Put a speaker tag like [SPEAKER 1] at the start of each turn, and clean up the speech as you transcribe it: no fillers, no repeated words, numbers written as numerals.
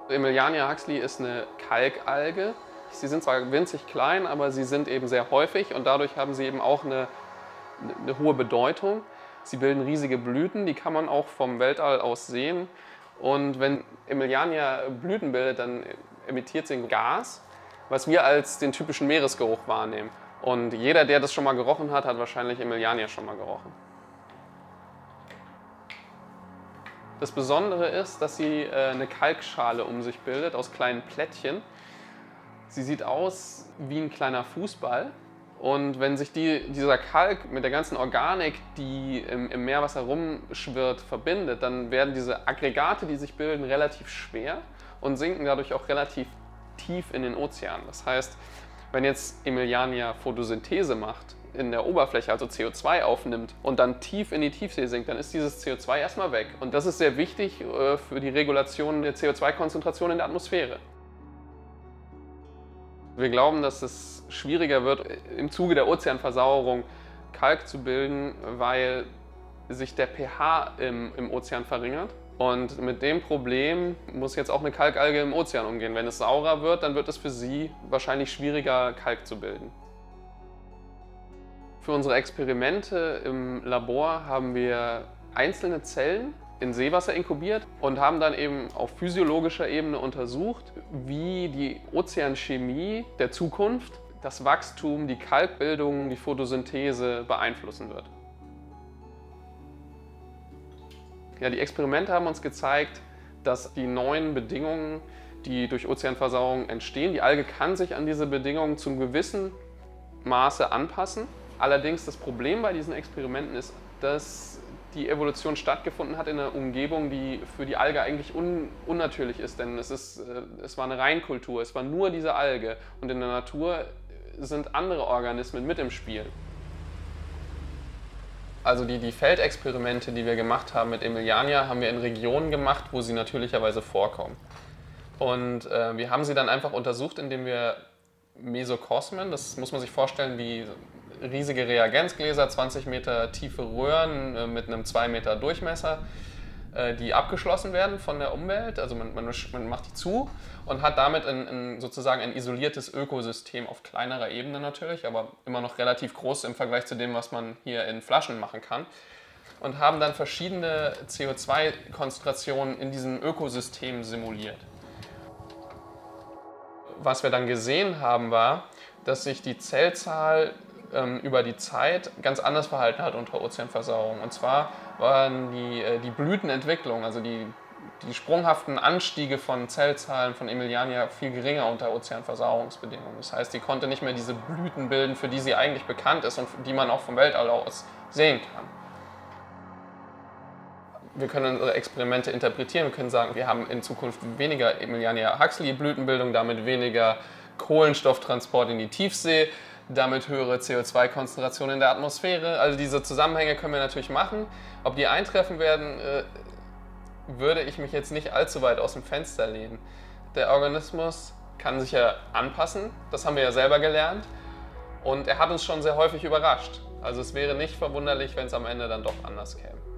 [SPEAKER 1] Emiliania huxley ist eine Kalkalge. Sie sind zwar winzig klein, aber sie sind eben sehr häufig und dadurch haben sie eben auch eine hohe Bedeutung. Sie bilden riesige Blüten, die kann man auch vom Weltall aus sehen. Und wenn Emiliania Blüten bildet, dann emittiert sie ein Gas, was wir als den typischen Meeresgeruch wahrnehmen. Und jeder, der das schon mal gerochen hat, hat wahrscheinlich Emiliania schon mal gerochen. Das Besondere ist, dass sie eine Kalkschale um sich bildet aus kleinen Plättchen. Sie sieht aus wie ein kleiner Fußball. Und wenn sich dieser Kalk mit der ganzen Organik, die im Meerwasser rumschwirrt, verbindet, dann werden diese Aggregate, die sich bilden, relativ schwer und sinken dadurch auch relativ tief in den Ozean. Das heißt, wenn jetzt Emiliania Photosynthese macht, in der Oberfläche, also CO2 aufnimmt und dann tief in die Tiefsee sinkt, dann ist dieses CO2 erstmal weg. Und das ist sehr wichtig für die Regulation der CO2-Konzentration in der Atmosphäre. Wir glauben, dass es schwieriger wird, im Zuge der Ozeanversauerung Kalk zu bilden, weil sich der pH im Ozean verringert. Und mit dem Problem muss jetzt auch eine Kalkalge im Ozean umgehen. Wenn es saurer wird, dann wird es für sie wahrscheinlich schwieriger, Kalk zu bilden. Für unsere Experimente im Labor haben wir einzelne Zellen in Seewasser inkubiert und haben dann eben auf physiologischer Ebene untersucht, wie die Ozeanchemie der Zukunft das Wachstum, die Kalkbildung, die Photosynthese beeinflussen wird. Ja, die Experimente haben uns gezeigt, dass die neuen Bedingungen, die durch Ozeanversauerung entstehen, die Alge kann sich an diese Bedingungen zum gewissen Maße anpassen. Allerdings das Problem bei diesen Experimenten ist, dass die Evolution stattgefunden hat in einer Umgebung, die für die Alge eigentlich unnatürlich ist, denn es war eine Reinkultur, es war nur diese Alge und in der Natur sind andere Organismen mit im Spiel. Also die Feldexperimente, die wir gemacht haben mit Emiliania, haben wir in Regionen gemacht, wo sie natürlicherweise vorkommen. Und wir haben sie dann einfach untersucht, indem wir Mesokosmen, das muss man sich vorstellen wie riesige Reagenzgläser, 20 Meter tiefe Röhren mit einem 2 Meter Durchmesser, die abgeschlossen werden von der Umwelt. Also man macht die zu und hat damit sozusagen ein isoliertes Ökosystem auf kleinerer Ebene natürlich, aber immer noch relativ groß im Vergleich zu dem, was man hier in Flaschen machen kann. Und haben dann verschiedene CO2-Konzentrationen in diesem Ökosystem simuliert. Was wir dann gesehen haben, war, dass sich die Zellzahl über die Zeit ganz anders verhalten hat unter Ozeanversauerung. Und zwar waren die Blütenentwicklung, also die sprunghaften Anstiege von Zellzahlen von Emiliania viel geringer unter Ozeanversauerungsbedingungen. Das heißt, die konnte nicht mehr diese Blüten bilden, für die sie eigentlich bekannt ist und die man auch vom Weltall aus sehen kann. Wir können unsere Experimente interpretieren, wir können sagen, wir haben in Zukunft weniger Emiliania huxley Blütenbildung, damit weniger Kohlenstofftransport in die Tiefsee, damit höhere CO2-Konzentration in der Atmosphäre. Also diese Zusammenhänge können wir natürlich machen. Ob die eintreffen werden, würde ich mich jetzt nicht allzu weit aus dem Fenster lehnen. Der Organismus kann sich ja anpassen, das haben wir ja selber gelernt. Und er hat uns schon sehr häufig überrascht. Also es wäre nicht verwunderlich, wenn es am Ende dann doch anders käme.